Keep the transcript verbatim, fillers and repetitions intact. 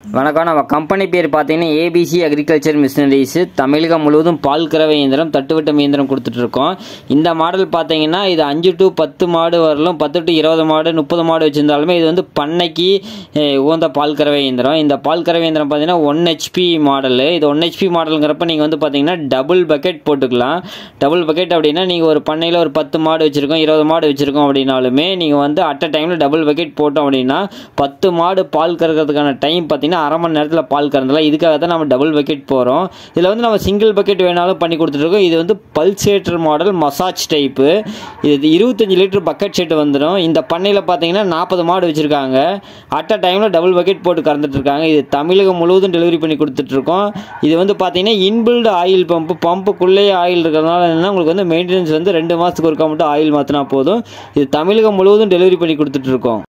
வணக்கம். நம்ம கம்பெனி பேர் பார்த்தீங்கன்னா ஏபிசி அக்ரிகல்ச்சர் மிஷினரிஸ். தமிழகம் முழுவதும் பால் கறவை இயந்திரம், தட்டுவட்டம் இயந்திரம் கொடுத்துட்ருக்கோம். இந்த மாடல் பார்த்தீங்கன்னா இது அஞ்சு டு பத்து மாடு வரலும், பத்து டு இருபது மாடு முப்பது மாடு வச்சுருந்தாலுமே இது வந்து பண்ணைக்கு உகந்த பால் கறவை இயந்திரம். இந்த பால் கறவை இயந்திரம் பார்த்தீங்கன்னா ஒன் ஹெச்பி மாடலு. இது ஒன் ஹெச்பி மாடலுங்கிறப்ப நீங்கள் வந்து பார்த்தீங்கன்னா டபுள் பக்கெட் போட்டுக்கலாம். டபுள் பக்கெட் அப்படின்னா நீங்கள் ஒரு பண்ணையில் ஒரு பத்து மாடு வச்சுருக்கோம், இருபது மாடு வச்சுருக்கோம் அப்படின்னாலுமே நீங்கள் வந்து அட் அ டைமில் டபுள் பக்கெட் போட்டோம் அப்படின்னா பத்து மாடு பால் கறக்கிறதுக்கான டைம் பார்த்தீங்கன்னா அரை மணி நேரத்தில் பால் கறந்துலாம். இதுக்காக தான் நம்ம டபுள் பக்கெட் போகிறோம். இதில் வந்து நம்ம சிங்கிள் பக்கெட் வேணாலும் பண்ணி கொடுத்துட்ருக்கோம். இது வந்து பல்சேட்டர் மாடல், மசாஜ் டைப்பு. இது இருபத்தஞ்சி லிட்டர் பக்கெட் செட்டு வந்துடும். இந்த பண்ணையில் பார்த்தீங்கன்னா நாற்பது மாடு வச்சுருக்காங்க. அட் அ டைமில் டபுள் பக்கெட் போட்டு கறந்துட்டு இருக்காங்க. இது தமிழகம் முழுவதும் டெலிவரி பண்ணி கொடுத்துட்ருக்கோம். இது வந்து பார்த்தீங்கன்னா இன்பில்டு ஆயில் பம்பு, பம்புக்குள்ளேயே ஆயில் இருக்கிறதுனால என்னன்னா உங்களுக்கு வந்து மெயின்டெனன்ஸ் வந்து ரெண்டு மாதத்துக்கு ஒருக்கா மட்டும் ஆயில் மாற்றினா போதும். இது தமிழகம் முழுவதும் டெலிவரி பண்ணி கொடுத்துட்ருக்கோம்.